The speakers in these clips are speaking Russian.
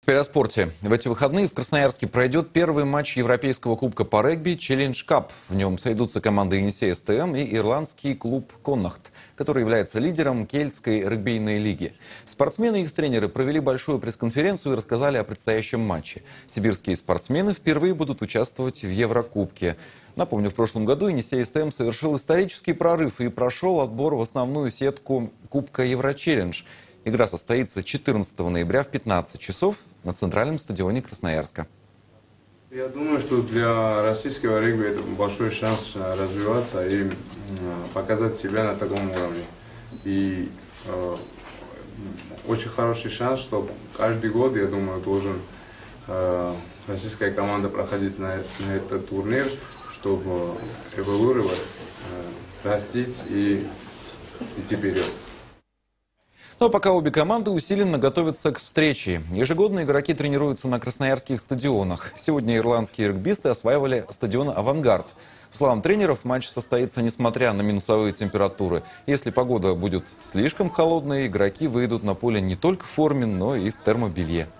Теперь о спорте. В эти выходные в Красноярске пройдет первый матч Европейского кубка по регби «Челлендж Кап». В нем сойдутся команды Енисей СТМ и ирландский клуб «Коннахт», который является лидером кельтской регбийной лиги. Спортсмены и их тренеры провели большую пресс-конференцию и рассказали о предстоящем матче. Сибирские спортсмены впервые будут участвовать в Еврокубке. Напомню, в прошлом году Енисей СТМ совершил исторический прорыв и прошел отбор в основную сетку Кубка Еврочеллендж. Игра состоится 14 ноября в 15 часов на центральном стадионе Красноярска. Я думаю, что для российского регби это большой шанс развиваться и показать себя на таком уровне. И очень хороший шанс, что каждый год, я думаю, должен российская команда проходить на этот турнир, чтобы эволюировать, растить и идти вперед. Но пока обе команды усиленно готовятся к встрече. Ежегодно игроки тренируются на красноярских стадионах. Сегодня ирландские регбисты осваивали стадион «Авангард». По словам тренеров, матч состоится несмотря на минусовые температуры. Если погода будет слишком холодной, игроки выйдут на поле не только в форме, но и в термобелье.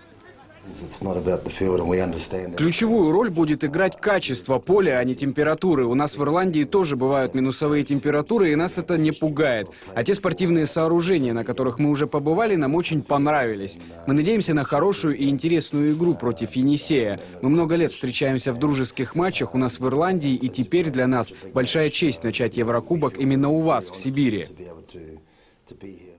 Ключевую роль будет играть качество поля, а не температуры. У нас в Ирландии тоже бывают минусовые температуры, и нас это не пугает. А те спортивные сооружения, на которых мы уже побывали, нам очень понравились. Мы надеемся на хорошую и интересную игру против Енисея. Мы много лет встречаемся в дружеских матчах у нас в Ирландии, и теперь для нас большая честь начать Еврокубок именно у вас, в Сибири.